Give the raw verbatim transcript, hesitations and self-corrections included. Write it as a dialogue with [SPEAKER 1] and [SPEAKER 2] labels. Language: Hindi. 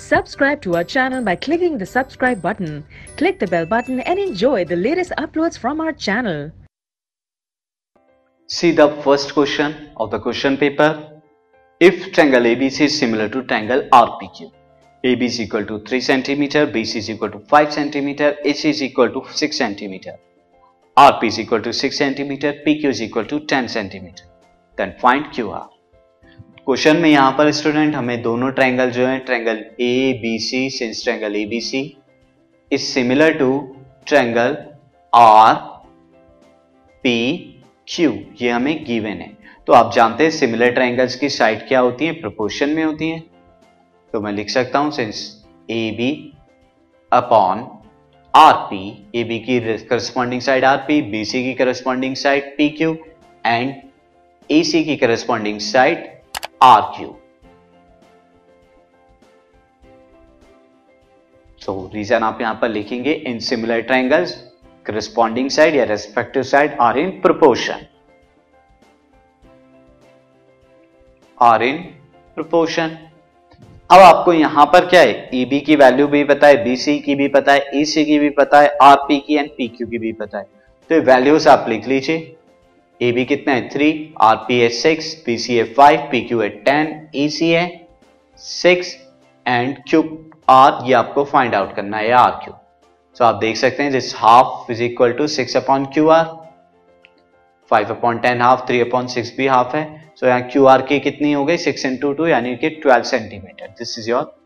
[SPEAKER 1] Subscribe to our channel by clicking the subscribe button. Click the bell button and enjoy the latest uploads from our channel.
[SPEAKER 2] See the first question of the question paper. If triangle A B C is similar to triangle R P Q, A B is equal to three centimeters, B C is equal to five centimeters, A C is equal to six centimeters, R P is equal to six centimeters, P Q is equal to ten centimeters, then find Q R. Question में यहाँ पर स्टूडेंट हमें दोनों ट्रायंगल जो है triangle A B C since triangle A B C is similar to triangle R P Q, ये हमें गिवन है। तो आप जानते हैं सिमिलर ट्रायंगल्स की साइड क्या होती है, प्रोपोर्शन में होती है। तो मैं लिख सकता हूं since A B upon R P, A B की corresponding side R P, B C की corresponding side P Q and A C की करस्पॉन्डिंग साइड आर क्यू। तो रीजन आप यहां पर लिखेंगे in similar triangles corresponding side या respective side are in proportion, are in proportion. अब आपको यहां पर क्या है, ए बी की वैल्यू भी पता है, बी सी की भी पता है, ए सी की भी पता है, आर पी की एंड पी क्यू की भी पता है। तो ये वैल्यूज आप लिख लीजिए। ए बी कितना है थ्री, आर पी है सिक्स, बी सी है फाइव, पी क्यू है टेन, ए सी है सिक्स एंड क्यू आर, ये आपको फाइंड आउट करना है आर क्यू। सो आप देख सकते हैं this half is equal to six upon Q R, five upon ten half, three upon six भी हाफ है। सो यहाँ क्यू आर की कितनी हो गई सिक्स इंटू टू यानी कि twelve centimetre. This is your